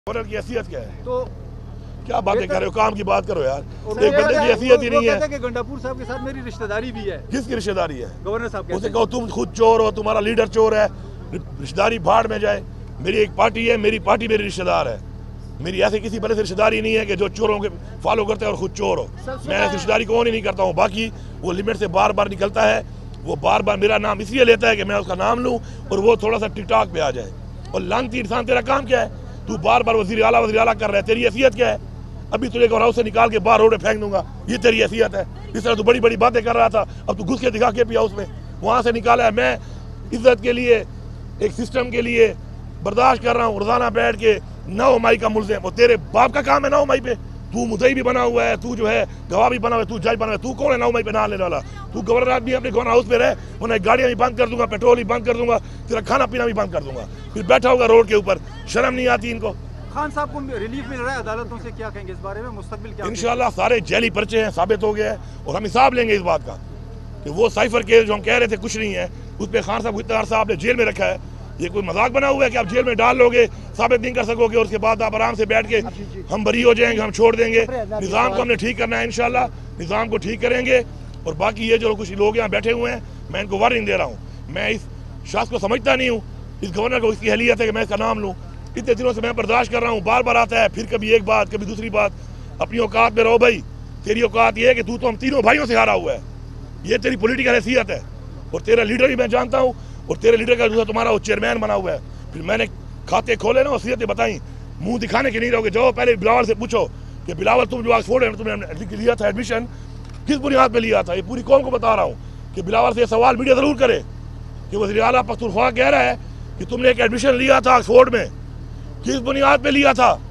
Governor की हैसियत क्या है? तो क्या बातें कर रहे हो? काम की बात करो यार। और एक बंदे की हैसियत ही नहीं है। कहते हैं कि गंडापुर साहब के साथ मेरी रिश्तेदारी भी है। किसकी रिश्तेदारी है? गवर्नर साहब कहते उसे हैं। कहो तुम खुद चोर हो, तुम्हारा लीडर चोर है, रिश्तेदारी भाड़ में जाए। मेरी एक पार्टी है, मेरी पार्टी मेरी रिश्तेदार है। मेरी ऐसे किसी बड़े से रिश्तेदारी नहीं है कि जो चोरों के फॉलो करते हैं और खुद चोर हो। मैं ऐसी रिश्तेदारी कौन ही नहीं करता हूँ। बाकी वो लिमिट से बार बार निकलता है, वो बार बार मेरा नाम इसलिए लेता है कि मैं उसका नाम लूँ और वो थोड़ा सा टिकटॉक पे आ जाए। और लानती इंसान, तेरा काम क्या है? तू बार बार वजीर आला कर रहा है, तेरी हैसियत क्या है? अभी तुझे हाउस से निकाल के बाहर रोड पे फेंक दूंगा, ये तेरी हैसियत है? इस तरह तू बड़ी बड़ी बातें कर रहा था, अब तू घुस के दिखा के हाउस में वहां से निकाला है। मैं इज्जत के लिए, एक सिस्टम के लिए बर्दाश्त कर रहा हूँ रोजाना बैठ के 9 मई का मुल्ज़िम। और तेरे बाप का काम है 9 मई पे, तू मुद्दई भी बना हुआ है, तू जो है गवाह भी बना हुआ है, तू जज बना हुआ है। तू कौन है 9 मई पे ना लेने वाला? तू गवर्नर आदमी अपने गवर्नर हाउस पे रहे, उन्हें गाड़ियां भी बंद कर दूंगा, पेट्रोल भी बंद कर दूंगा, तेरा खाना पीना भी बंद कर दूंगा, फिर बैठा होगा रोड के ऊपर। शर्म नहीं आती इनको? खान साहब को रिलीफ मिल रहा है अदालतों से, क्या कहेंगे इस बारे में? मुस्तकबिल क्या? इंशाल्लाह सारे जैली पर्चे हैं, साबित हो गया है और हम हिसाब लेंगे इस बात का कि वो साइफर केस जो हम कह रहे थे कुछ नहीं है, उस पर खान साहब इतना अरसा आपने जेल में रखा है। ये कोई मजाक बना हुआ है कि आप जेल में डाल लोगे, साबित नहीं कर सकोगे और उसके बाद आप आराम से बैठ के हम बरी हो जाएंगे, हम छोड़ देंगे। निज़ाम को हमने ठीक करना है, इंशाल्लाह निज़ाम को ठीक करेंगे। और बाकी ये जो कुछ लोग यहाँ बैठे हुए हैं, मैं इनको वार्निंग दे रहा हूँ। मैं इस शख्स को समझता नहीं हूँ, इस गवर्नर को इसकी अहलियत है कि मैं इसका नाम लूँ। इतने दिनों से मैं बर्दाश्त कर रहा हूँ, बार बार आता है, फिर कभी एक बात कभी दूसरी बात। अपनी औकात में रहो भाई। तेरी औकात ये है कि तू तो हम तीनों भाइयों से हारा हुआ है, ये तेरी पॉलिटिकल हैसियत है। और तेरा लीडर भी मैं जानता हूँ, और तेरे लीडर का दूसरा तुम्हारा वो चेयरमैन बना हुआ है। फिर मैंने खाते खोले ना, वसीयतें बताई, मुंह दिखाने के नहीं रहोगे। जाओ पहले बिलावल से पूछो कि बिलावल तुम जो ऑक्सफोर्ड है तुमने लिया था एडमिशन, किस बुनियाद पे लिया था? ये पूरी कौम को बता रहा हूँ कि बिलावल से सवाल मीडिया जरूर करे कि वज़ीर आला पख्तूनख्वा कह रहा है कि तुमने एक एडमिशन लिया था ऑक्सफोर्ड में, किस बुनियाद पे लिया था?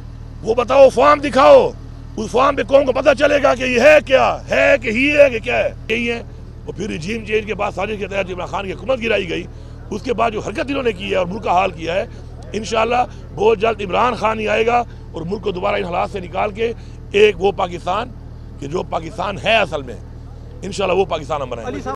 वो बताओ, फॉर्म दिखाओ। उस फॉर्म पे कौन को पता चलेगा कि ये है क्या है, कि ही है कि क्या है, यही है। और फिर रिजीम चेंज के बाद साजिश के तहत इमरान खान की हुकूमत गिराई गई, उसके बाद जो हरकत इन्होंने की है और मुल्क का हाल किया है, इंशाल्लाह बहुत जल्द इमरान खान ही आएगा और मुल्क को दोबारा इन हालात से निकाल के एक वो पाकिस्तान कि जो पाकिस्तान है असल में, इंशाल्लाह वो पाकिस्तान हम बनाएंगे।